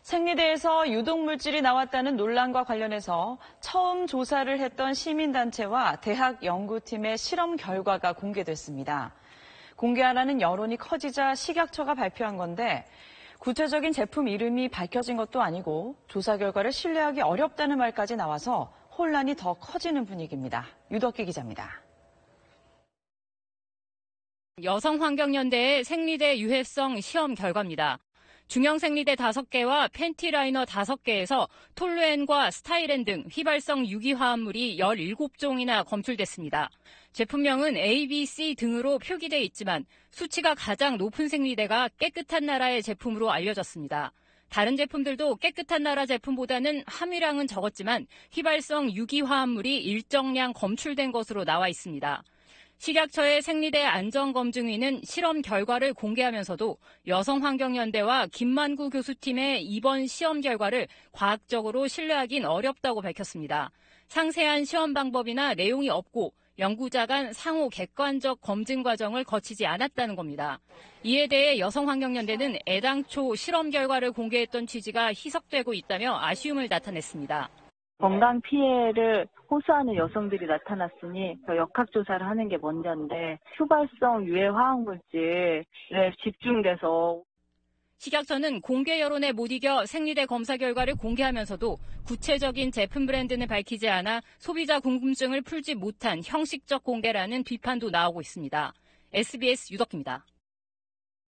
생리대에서 유독물질이 나왔다는 논란과 관련해서 처음 조사를 했던 시민단체와 대학 연구팀의 실험 결과가 공개됐습니다. 공개하라는 여론이 커지자 식약처가 발표한 건데 구체적인 제품 이름이 밝혀진 것도 아니고 조사 결과를 신뢰하기 어렵다는 말까지 나와서 혼란이 더 커지는 분위기입니다. 유덕기 기자입니다. 여성환경연대의 생리대 유해성 시험 결과입니다. 중형 생리대 5개와 팬티 라이너 5개에서 톨루엔과 스타이렌 등 휘발성 유기화합물이 17종이나 검출됐습니다. 제품명은 A, B, C 등으로 표기돼 있지만 수치가 가장 높은 생리대가 깨끗한 나라의 제품으로 알려졌습니다. 다른 제품들도 깨끗한 나라 제품보다는 함유량은 적었지만 휘발성 유기화합물이 일정량 검출된 것으로 나와 있습니다. 식약처의 생리대 안전검증위는 실험 결과를 공개하면서도 여성환경연대와 김만구 교수팀의 이번 시험 결과를 과학적으로 신뢰하긴 어렵다고 밝혔습니다. 상세한 시험 방법이나 내용이 없고 연구자 간 상호 객관적 검증 과정을 거치지 않았다는 겁니다. 이에 대해 여성환경연대는 애당초 실험 결과를 공개했던 취지가 희석되고 있다며 아쉬움을 나타냈습니다. 건강 피해를 호소하는 여성들이 나타났으니 역학조사를 하는 게 먼저인데 휘발성 유해 화학물질에 집중돼서 식약처는 공개 여론에 못 이겨 생리대 검사 결과를 공개하면서도 구체적인 제품 브랜드는 밝히지 않아 소비자 궁금증을 풀지 못한 형식적 공개라는 비판도 나오고 있습니다. SBS 유덕기입니다.